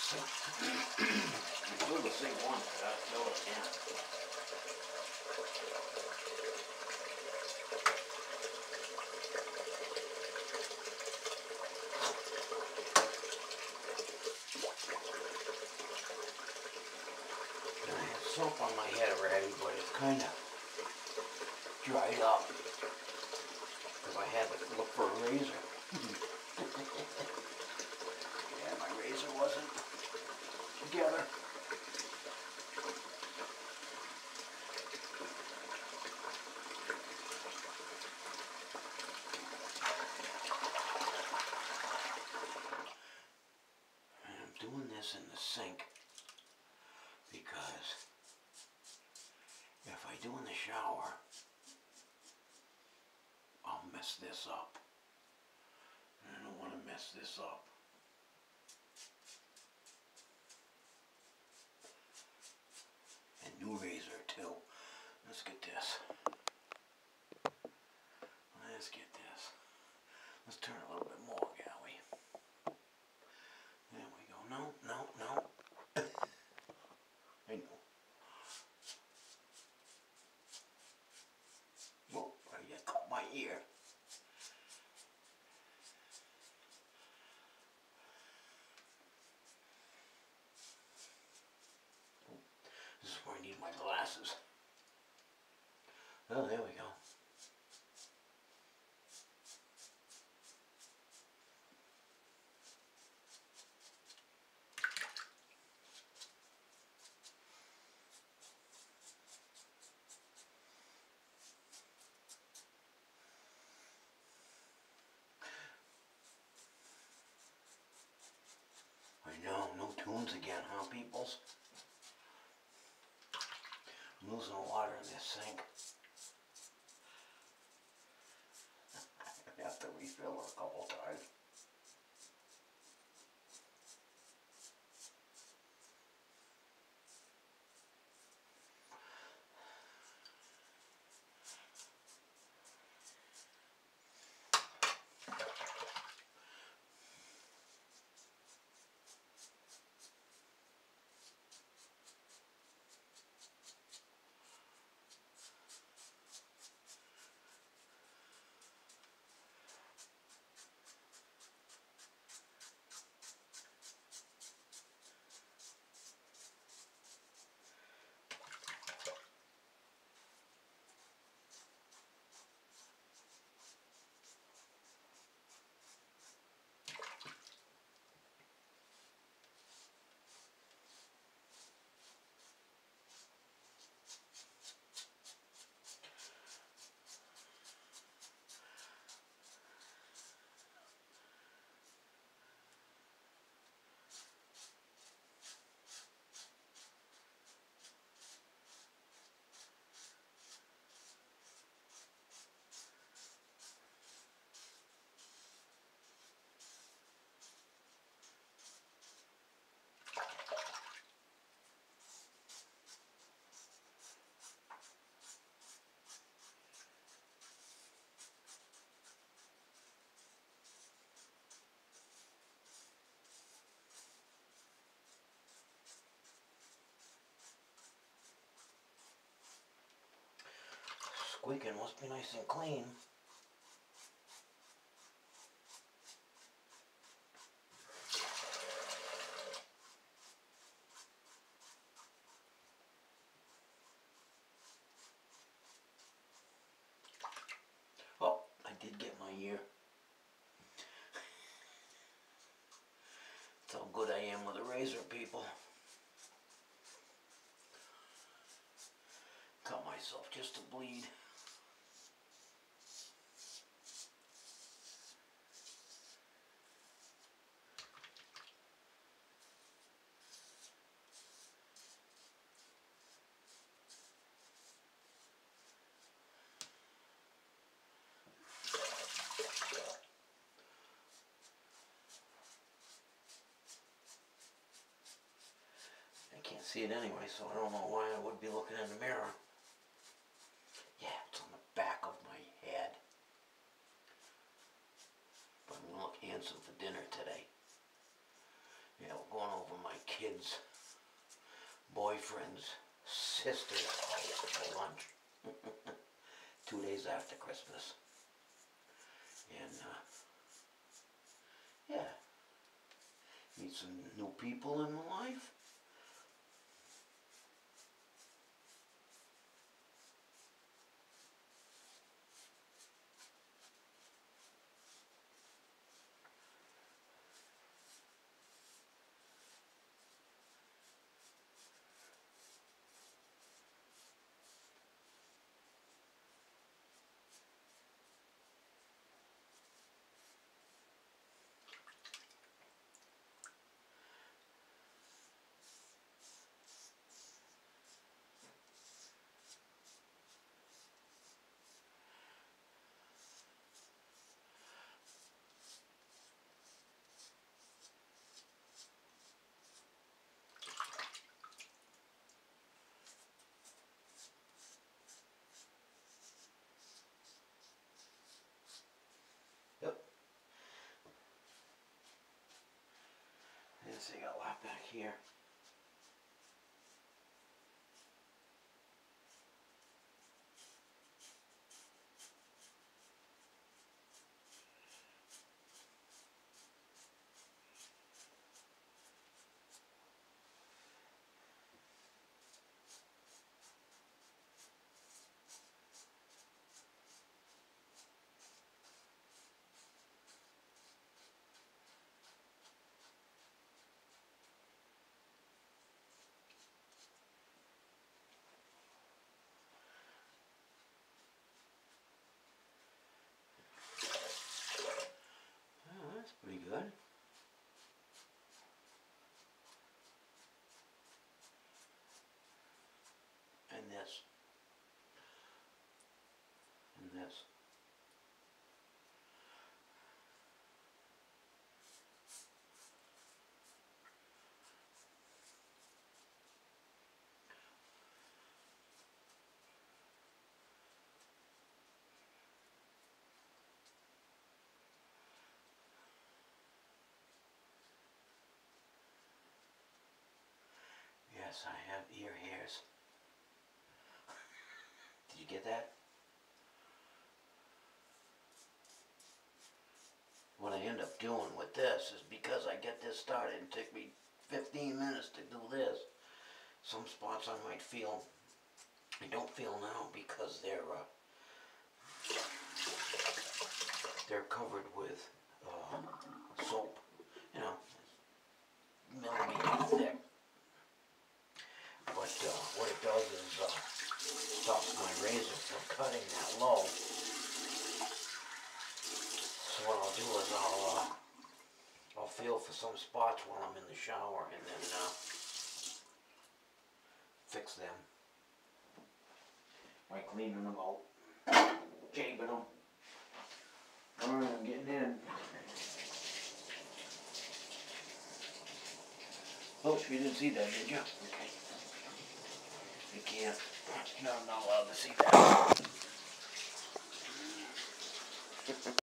You blew the sink once, but I still again. I have soap on my head already, but it's kind of dried up. Because I had to look for a razor. Yeah, my razor wasn't together. And I'm doing this in the sink because if I do in the shower, I'll mess this up. And I don't want to mess this up. And new razor too. Let's get this. Let's get this. Let's turn a little bit more, Gally. There we go. No, no, no. I know. Whoa, I just cut my ear. This is where I need my glasses. Oh, there we go. I know, no tunes again, huh, peoples? I'm losing the water in this sink. I have to refill it a couple times. Squeaking must be nice and clean. Oh, I did get my ear. That's how good I am with a razor, people. Cut myself just to bleed. I can't see it anyway, so I don't know why I would be looking in the mirror. Yeah, it's on the back of my head. But I'm gonna look handsome for dinner today. Yeah, we're going over my kids' boyfriend's sister's house for lunch. 2 days after Christmas. And, yeah, meet some new people in my life. Yep. Yes, I got a lot back here. Oh, that's pretty good. And this. And this. Yes, I have ear hairs. Did you get that? What I end up doing with this is because I get this started, it took me 15 minutes to do this. Some spots I might feel, I don't feel now because they're covered with soap, you know, millimeter thick. But what it does is stops my razor from cutting that low. So what I'll do is I'll feel for some spots while I'm in the shower and then fix them by cleaning them out, shaving them. Alright, I'm getting in. Oh, you didn't see that, did you? Okay. You can't. No, I'm not allowed to see that.